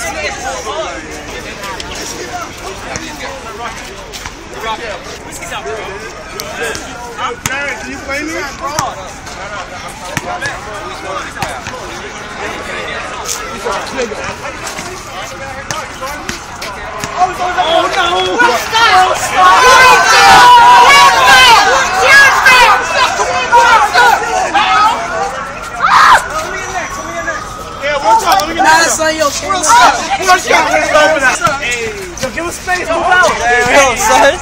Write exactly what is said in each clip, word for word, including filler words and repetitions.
Whiskey's out, bro. Deron, can you play me? Oh no! What's that? Yeah, what's up? Let me get that. That's not your shot. First shot, let's open up. Hey, yo, give us space, move out. Yo, son.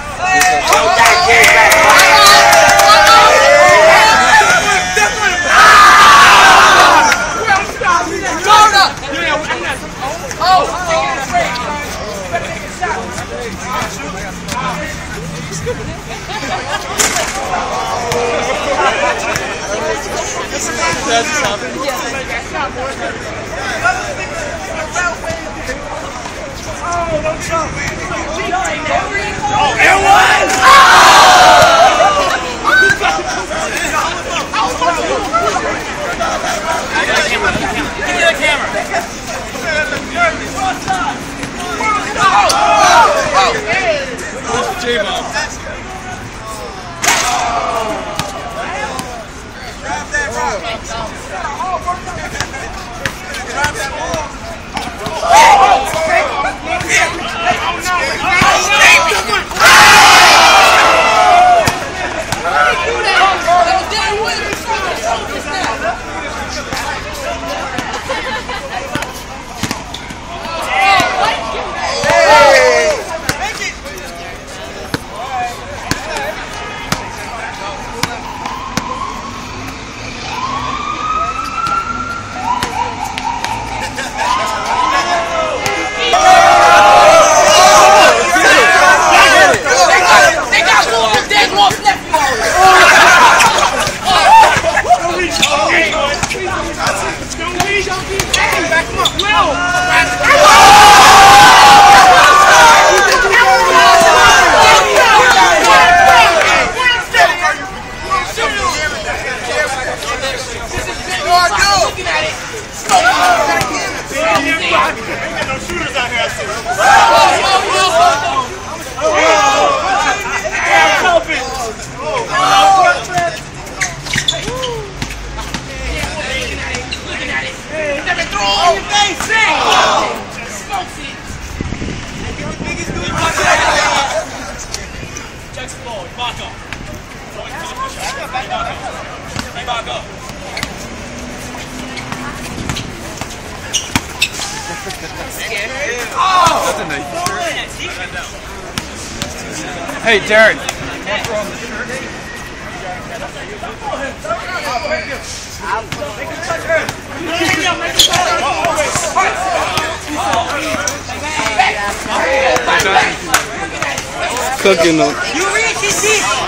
Oh, it was! Give me the camera. Oh, J-Bomb. Grab that rock. Grab that ball. Oh, Hey, Deron. Cooking them. You reach,